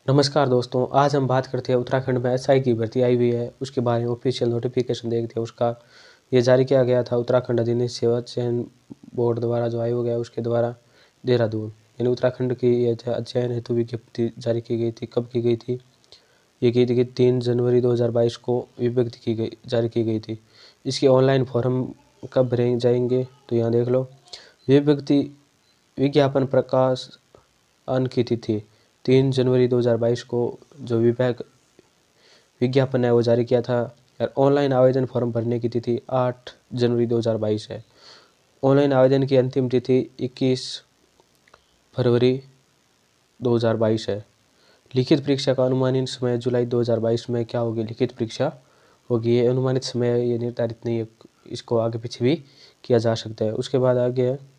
नमस्कार दोस्तों, आज हम बात करते हैं उत्तराखंड में एसआई की भर्ती आई हुई है, उसके बारे में ऑफिशियल नोटिफिकेशन देखते हैं उसका। ये जारी किया गया था उत्तराखंड अधीनस्थ सेवा चयन बोर्ड द्वारा, जो आयोग है उसके द्वारा, देहरादून। यानी उत्तराखंड की ये चयन हेतु विज्ञप्ति जारी की गई थी। कब की गई थी? ये की थी कि 3 जनवरी 2022 को विज्ञप्ति जारी की गई थी। इसकी ऑनलाइन फॉर्म कब भरे जाएंगे? तो यहाँ देख लो। विज्ञप्ति विज्ञापन प्रकाशन की तिथि 3 जनवरी 2022 को जो विज्ञापन है वो जारी किया था। और ऑनलाइन आवेदन फॉर्म भरने की तिथि 8 जनवरी 2022 है। ऑनलाइन आवेदन की अंतिम तिथि 21 फरवरी 2022 है। लिखित परीक्षा का अनुमानित समय जुलाई 2022 में क्या होगी? लिखित परीक्षा होगी। ये अनुमानित समय ये निर्धारित नहीं है, इसको आगे पीछे भी किया जा सकता है। उसके बाद आगे है,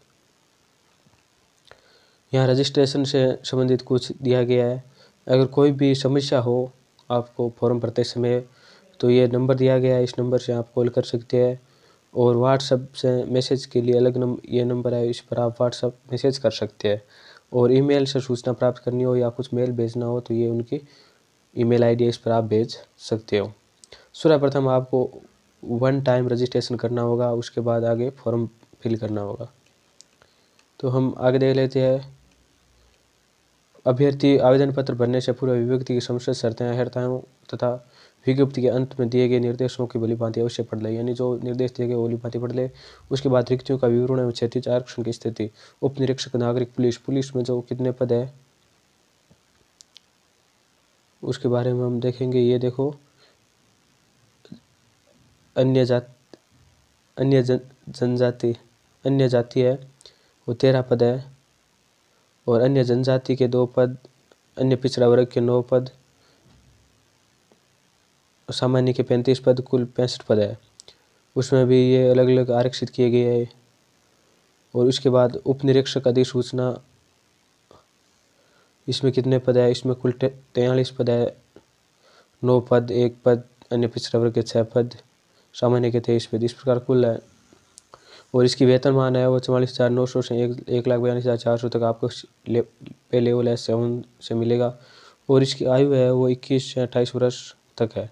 यहाँ रजिस्ट्रेशन से संबंधित कुछ दिया गया है। अगर कोई भी समस्या हो आपको फॉर्म भरते समय, तो ये नंबर दिया गया है, इस नंबर से आप कॉल कर सकते हैं। और व्हाट्सएप से मैसेज के लिए अलग ये नंबर है, इस पर आप व्हाट्सएप मैसेज कर सकते हैं। और ईमेल से सूचना प्राप्त करनी हो या कुछ मेल भेजना हो तो ये उनकी ईमेल आईडी है, इस पर आप भेज सकते हो। सर्वप्रथम आपको 1 टाइम रजिस्ट्रेशन करना होगा, उसके बाद आगे फॉर्म फिल करना होगा। तो हम आगे देख लेते हैं। अभ्यर्थी आवेदन पत्र भरने से पूर्व विज्ञप्ति की समस्त शर्तें हरताओं तथा विज्ञप्ति के अंत में दिए गए निर्देशों की भलीभांति अवश्य पढ़ ले। यानी जो निर्देश दिए गए वो भलीभांति पढ़ ले। उसके बाद रिक्तियों का विवरण एवं क्षैतिज आरक्षण की स्थिति। उप निरीक्षक नागरिक पुलिस में जो कितने पद है उसके बारे में हम देखेंगे। ये देखो, अन्य जाति है वो 13 पद है। और अन्य जनजाति के 2 पद, अन्य पिछड़ा वर्ग के 9 पद, सामान्य के 35 पद, कुल 65 पद है। उसमें भी ये अलग अलग आरक्षित किए गए हैं। और उसके बाद उप निरीक्षक अधिसूचना, इसमें कितने पद है? इसमें कुल 43 पद है। 9 पद, 1 पद, अन्य पिछड़ा वर्ग के 6 पद, सामान्य के 23 पद, इस प्रकार कुल है। और इसकी वेतनमान है वो 44,900 से 1,42,400 तक आपको पे लेवल S7 से मिलेगा। और इसकी आयु है वो 21 से 28 वर्ष तक है।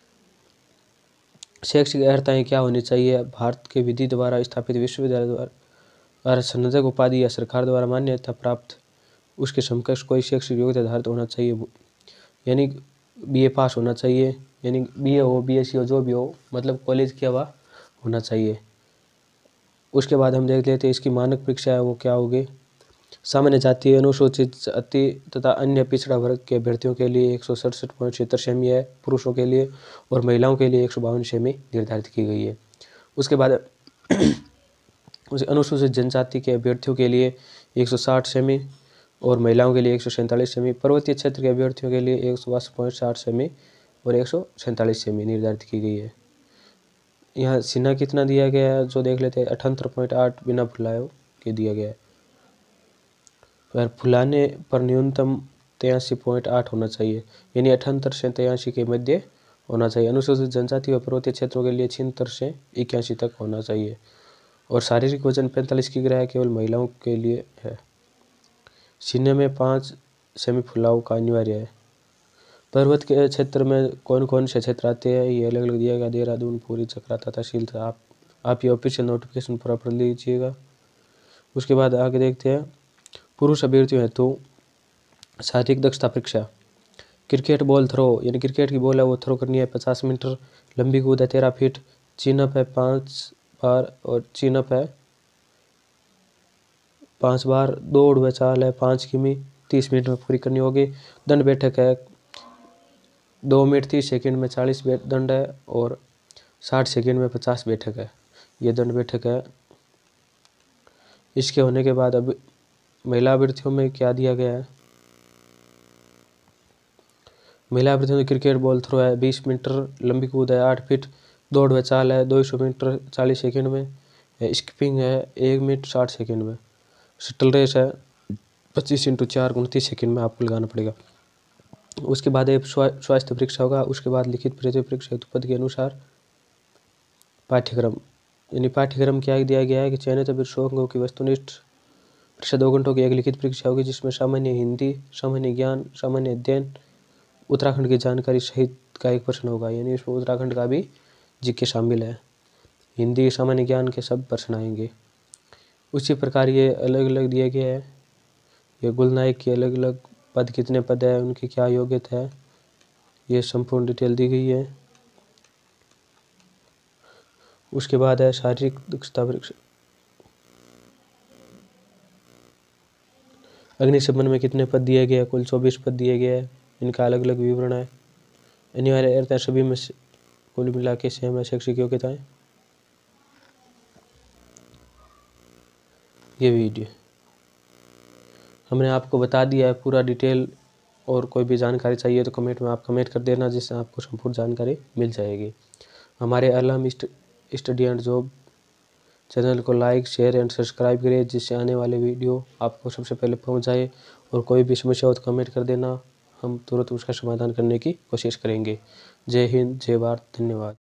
शैक्षिक अर्हताएँ क्या होनी चाहिए? भारत के विधि द्वारा स्थापित विश्वविद्यालय द्वारा स्नातक उपाधि या सरकार द्वारा मान्यता प्राप्त उसके समकक्ष कोई शैक्षिक योग्यता धारित होना चाहिए। यानी BA पास होना चाहिए, यानी BA हो, BSc हो, जो भी हो, मतलब कॉलेज किया हुआ होना चाहिए। उसके बाद हम देख लेते हैं इसकी मानक परीक्षा है वो क्या होगी। सामान्य जाति, अनुसूचित जाति तथा अन्य पिछड़ा वर्ग के अभ्यर्थियों के लिए 167.76 सेमी है पुरुषों के लिए, और महिलाओं के लिए 152 सेमी निर्धारित की गई है। उसके बाद अनुसूचित जनजाति के अभ्यर्थियों के लिए 160 सेमी और महिलाओं के लिए 147 सेमी। पर्वतीय क्षेत्र के अभ्यर्थियों के लिए 162.60 सेमी और 147 सेमी निर्धारित की गई है। यहाँ सीना कितना दिया गया है जो देख लेते हैं, 78.8 बिना फुलाए के दिया गया है। पर फुलाने पर न्यूनतम 83.8 होना चाहिए, यानी 78 से 83 के मध्य होना चाहिए। अनुसूचित जनजाति व पर्वतीय क्षेत्रों के लिए 76 से 81 तक होना चाहिए। और शारीरिक वजन 45 किग्रा है, केवल महिलाओं के लिए है। सीने में 5 सेमी फुलाव का अनिवार्य है। पर्वत के क्षेत्र में कौन कौन से क्षेत्र आते हैं ये अलग अलग दिया गया, देहरादून, पुरी, चक्राता, तहसील। आप ये ऑफिशियल नोटिफिकेशन पूरा पढ़ लीजिएगा। उसके बाद आगे देखते हैं पुरुष अभ्यर्थियों हेतु शारीरिक दक्षता परीक्षा। क्रिकेट बॉल थ्रो, यानी क्रिकेट की बॉल है वो थ्रो करनी है 50 मीटर। लंबी कूद है 13 फीट। चिनअप है 5 बार और चिनअप है 5 बार। दौड़ व चाल है 5 किमी 30 मिनट में पूरी करनी होगी। दंड बैठक है 2 मिनट 30 सेकंड में 40 दंड है और 60 सेकंड में 50 बैठक है। ये दंड बैठक है। इसके होने के बाद अब महिला अभ्यर्थियों में क्या दिया गया है। महिला अभ्यर्थियों में क्रिकेट बॉल थ्रो है 20 मीटर, लंबी कूद है 8 फीट, दौड़ व चाल है 200 मीटर 40 सेकंड में, स्किपिंग है 1 मिनट 60 सेकंड में, शटल रेस है 25 × 4 29 सेकंड में आपको लगाना पड़ेगा। उसके बाद एक स्वास्थ्य परीक्षा होगा। उसके बाद लिखित परीक्षा हेतु पद के अनुसार पाठ्यक्रम, यानी पाठ्यक्रम क्या दिया गया है कि चयनित अभ्यर्थियों की वस्तुनिष्ठ परीक्षा 2 घंटों की एक लिखित परीक्षा होगी जिसमें सामान्य हिंदी, सामान्य ज्ञान, सामान्य अध्ययन, उत्तराखंड की जानकारी सहित का एक प्रश्न होगा, यानी इसमें उत्तराखंड का भी जीके शामिल है। हिंदी, सामान्य ज्ञान के सब प्रश्न आएंगे। उसी प्रकार ये अलग अलग दिया गया है। ये गुलनायक की अलग अलग पद, कितने पद है, उनकी क्या योग्यता है, ये संपूर्ण डिटेल दी गई है। उसके बाद है शारीरिक दक्षता परीक्षा। अग्निशमन में कितने पद दिए गए हैं, कुल 24 पद दिए गए हैं, इनका अलग अलग विवरण है। अनिवार्य अर्थ है सभी में कुल मिला के सेम है शैक्षिक योग्यताएं। ये वीडियो हमने आपको बता दिया है पूरा डिटेल, और कोई भी जानकारी चाहिए तो कमेंट में आप कमेंट कर देना, जिससे आपको संपूर्ण जानकारी मिल जाएगी। हमारे अलहम स्टडी एंड जॉब चैनल को लाइक, शेयर एंड सब्सक्राइब करें, जिससे आने वाले वीडियो आपको सबसे पहले पहुंच जाए। और कोई भी समस्या हो तो कमेंट कर देना, हम तुरंत उसका समाधान करने की कोशिश करेंगे। जय हिंद, जय भारत, धन्यवाद।